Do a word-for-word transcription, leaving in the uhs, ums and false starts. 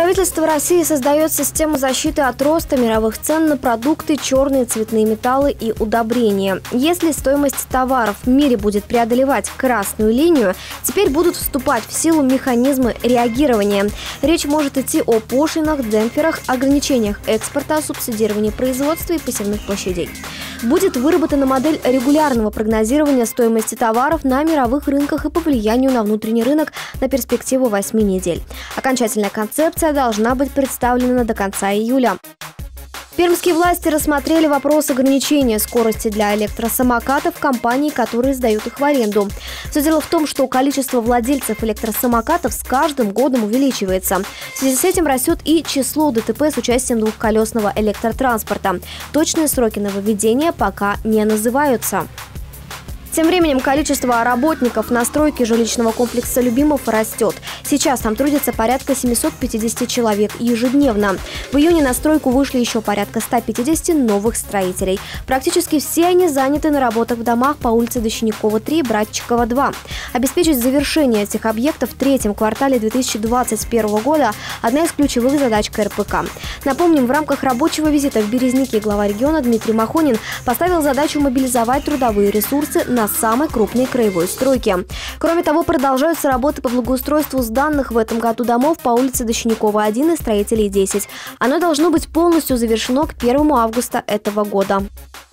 Правительство России создает систему защиты от роста мировых цен на продукты, черные цветные металлы и удобрения. Если стоимость товаров в мире будет преодолевать красную линию, теперь будут вступать в силу механизмы реагирования. Речь может идти о пошлинах, демпферах, ограничениях экспорта, субсидировании производства и посевных площадей. Будет выработана модель регулярного прогнозирования стоимости товаров на мировых рынках и по влиянию на внутренний рынок на перспективу восьми недель. Окончательная концепция должна быть представлена до конца июля. Пермские власти рассмотрели вопрос ограничения скорости для электросамокатов компаний, которые сдают их в аренду. Все дело в том, что количество владельцев электросамокатов с каждым годом увеличивается. В связи с этим растет и число ДТП с участием двухколесного электротранспорта. Точные сроки нововведения пока не называются. Тем временем количество работников на стройке жилищного комплекса «Любимов» растет. Сейчас там трудится порядка семисот пятидесяти человек ежедневно. В июне на стройку вышли еще порядка ста пятидесяти новых строителей. Практически все они заняты на работах в домах по улице Дощенякова, три, Братчикова, два. Обеспечить завершение этих объектов в третьем квартале две тысячи двадцать первого года – одна из ключевых задач ка эр пэ ка. Напомним, в рамках рабочего визита в Березники глава региона Дмитрий Махонин поставил задачу мобилизовать трудовые ресурсы на самой крупной краевой стройке. Кроме того, продолжаются работы по благоустройству сданных в этом году домов по улице Дощенякова, один и Строителей, десять. Оно должно быть полностью завершено к первому августа этого года.